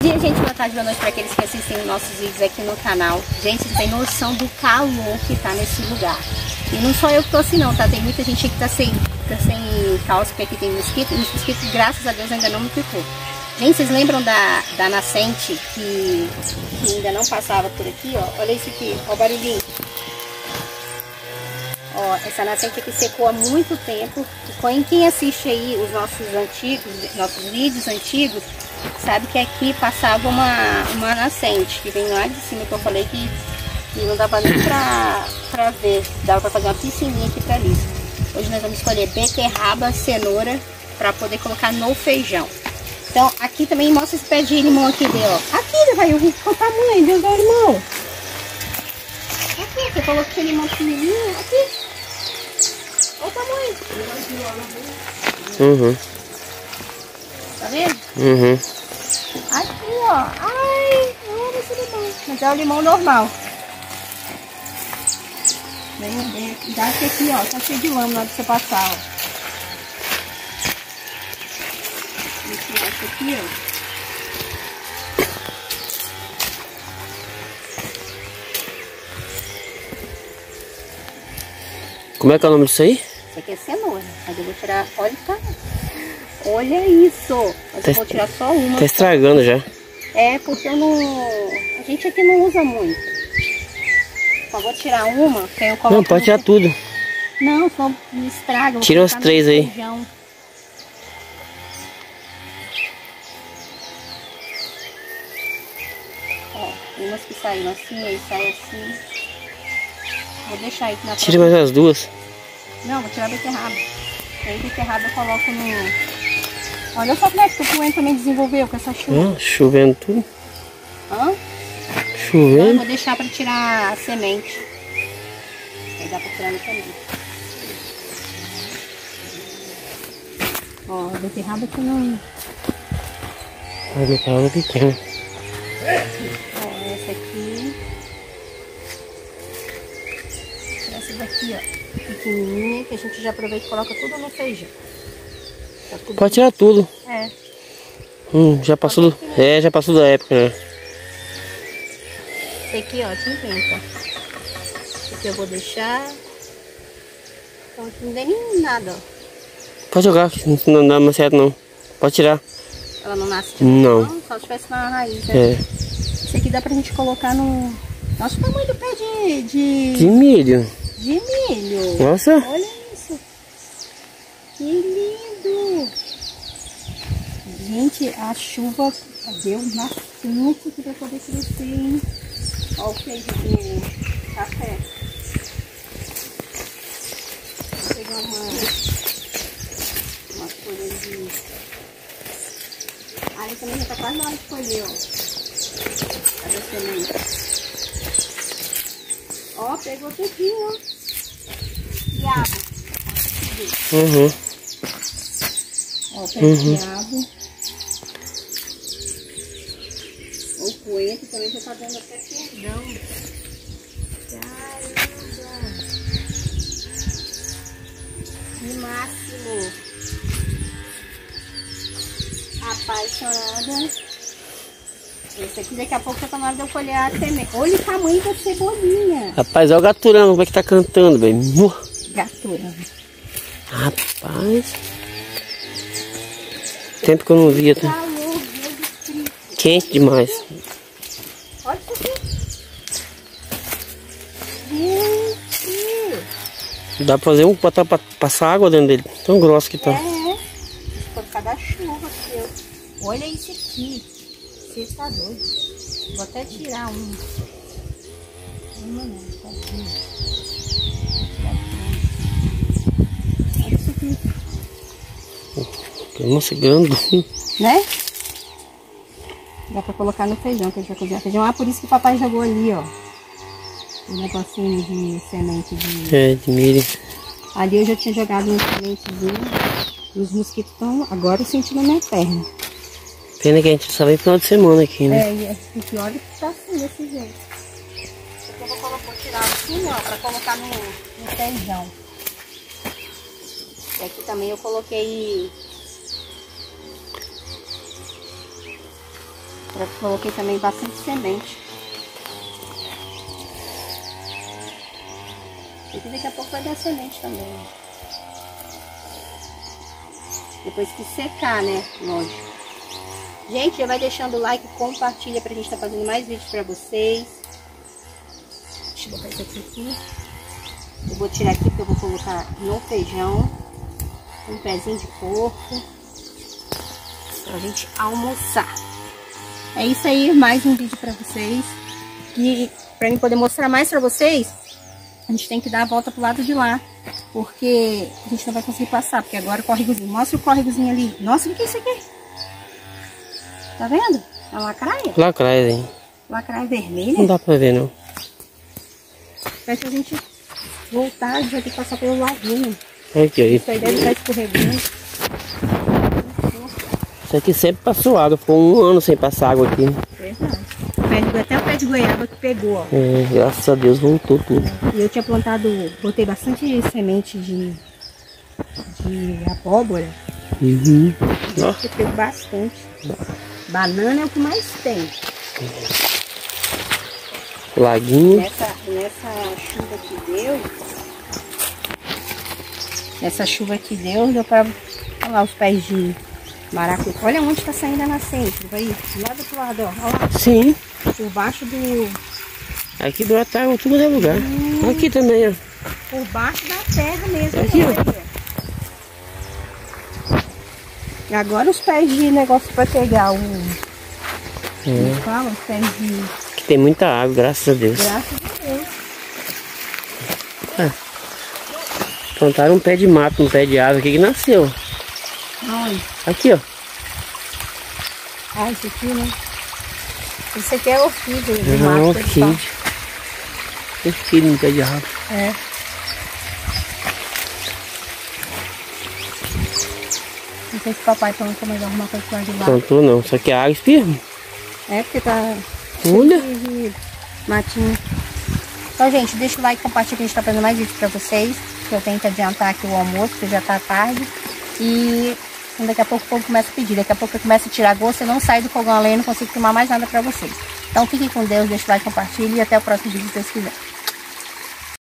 dia, gente, boa tarde, boa noite para aqueles que assistem nossos vídeos aqui no canal. Gente, vocês têm noção do calor que tá nesse lugar. E não só eu que tô assim não, tá? Tem muita gente que tá sem calça, porque aqui tem mosquito. E os mosquitos, graças a Deus, ainda não me picou. Gente, vocês lembram da nascente que ainda não passava por aqui, ó? Olha isso aqui, ó o barulhinho. Ó, essa nascente aqui secou há muito tempo. E quem assiste aí os nossos vídeos antigos, sabe que aqui passava uma nascente que vem lá de cima, que eu falei que não dava nem pra ver. Dava pra fazer uma piscininha aqui pra liso. Hoje nós vamos escolher beterraba, cenoura, pra poder colocar no feijão. Então, aqui também mostra esse pé de limão aqui dele, ó. Aqui, vai, olha o tamanho do limão. Aqui, você falou que tinha limão pequenininho, aqui. Olha o tamanho. Uhum. Tá vendo? Uhum. Aqui, ó. Ai, olha esse limão. Mas é o limão normal. Vem, dá aqui, ó. Tá cheio de lama na hora de você passar, ó. Vou tirar isso aqui, ó. Como é que é o nome disso aí? Isso aqui é cenoura. Mas eu vou tirar. Olha isso. Mas eu vou tirar só uma. Tá estragando já. É, porque eu não. A gente aqui não usa muito. Só vou tirar uma, que aí eu coloco. Não, pode tirar tudo. Não, só me estraga. Tira uns 3 aí. Feijão. Ó, tem umas que saíram assim, aí sai assim. Vou deixar aí na Tira mais as 2. Não, vou tirar a beterraba. Aí a beterraba eu coloco no... Olha só como é que o coentro também desenvolveu com essa chuva. Chovendo tudo. Hã? Chovendo. Então eu vou deixar pra tirar a semente. Aí dá pra tirar no caminho. Ó, a beterraba que não... A beterraba é pequena. Ó, essa aqui. Essa daqui, ó. Pequenininha, que a gente já aproveita e coloca tudo no feijão. Tá tudo... Pode tirar tudo. É. Já passou já passou da época, né? Esse aqui, ó, te inventa. Esse aqui eu vou deixar. Então aqui não tem nem nada, ó. Pode jogar, não dá mais certo não. Pode tirar. Ela não nasce de Não. novo, só se tivesse na raiz, né? É. Esse aqui dá pra gente colocar no... Nossa, o tamanho do pé De milho. de milho. Nossa. Olha isso. Que lindo. Gente, a chuva deu bastante aqui pra poder crescer, hein? Olha o feijão do café. Vou pegar umas folhas de... Aí também já tá quase na hora de colher, ó. Cadê a semente? Ó, pegou tudinho, ó. Quiabo. Uhum. Ó, pegou quiabo. O coentro também já tá dando até perdão. Caramba! Que máximo! Apaixonada. Esse aqui daqui a pouco já tá na hora de eu colher a semente. Olha o tamanho da cebolinha. Rapaz, olha o gaturão, como é que tá cantando, velho. Gatura. Rapaz. Tempo que eu não via, tá? Calor, verde frio. Quente demais. Olha isso aqui. Gente. Dá pra fazer um botar pra passar água dentro dele. Tão grosso que tá. É. Por causa da chuva que eu... Olha isso aqui. Você está doido. Vou até tirar uma. Uma não, tá aqui. Olha isso aqui. Nossa, grande. Né? Dá pra colocar no feijão, que a gente vai cozinhar feijão. Ah, por isso que o papai jogou ali, ó. O negocinho de semente de... De milho. Ali eu já tinha jogado um sementezinho. E os mosquitos estão agora sentindo a minha perna. Pena que a gente só vem final de semana aqui, né? E pior é que tá assim, desse jeito. Aqui eu vou tirar assim, ó, pra colocar no feijão. E aqui também eu coloquei Eu coloquei também bastante semente. E daqui a pouco vai dar semente também. Depois que secar, né? Lógico. Gente, já vai deixando o like, compartilha pra gente estar fazendo mais vídeos pra vocês. Deixa eu botar isso aqui. Eu vou tirar aqui porque eu vou colocar no feijão. Um pezinho de porco. Pra gente almoçar. É isso aí, mais um vídeo pra vocês. E pra mim poder mostrar mais pra vocês, a gente tem que dar a volta pro lado de lá. Porque a gente não vai conseguir passar. Porque agora o córregozinho. Mostra o córregozinho ali. Nossa, o que é isso aqui? Tá vendo? É uma lacraia? Lacraia, hein? Lacraia vermelha? Não dá pra ver, não. Parece que a gente voltar, a gente vai ter que passar pelo laguinho. Aqui, aí. Isso aí deve estar escorregando. Isso aqui sempre passou água. Ficou um ano sem passar água aqui. Verdade. Até o pé de goiaba que pegou, ó. É, graças a Deus voltou tudo. E eu tinha plantado, botei bastante semente de abóbora. Uhum. Eu pego bastante. Banana é o que mais tem. Laguinho. Nessa chuva que deu. Essa chuva que deu pra. Olha lá os pés de maracujá. Olha onde tá saindo a nascente. Vai do lado pro lado, ó. Olha lá. Sim. Por baixo do. Aqui do outro tá tudo é lugar. Aqui também, ó. Por baixo da terra mesmo. Aqui, ó. Agora os pés de negócio pra pegar o. Como fala? Os pés de. Aqui tem muita água, graças a Deus. Graças a Deus. Plantaram um pé de mato, um pé de árvore aqui que nasceu. Olha. Aqui, ó. Ah, esse aqui, né? Esse aqui é orquídea. Ah, orquídea. Orquídea no pé de árvore. É. Não sei se o papai plantou mais alguma coisa lá de lá. Plantou não, só que a água espirra. É porque tá Olha. cheio de matinho. Então, gente, deixa o like, compartilha que a gente tá fazendo mais vídeos pra vocês. Que eu tenho que adiantar aqui o almoço, porque já tá tarde. E daqui a pouco o povo começa a pedir. Daqui a pouco eu começo a tirar gosto, eu não saio do fogão a lenha, não consigo filmar mais nada pra vocês. Então fiquem com Deus, deixa o like, compartilha e até o próximo vídeo, se Deus quiser.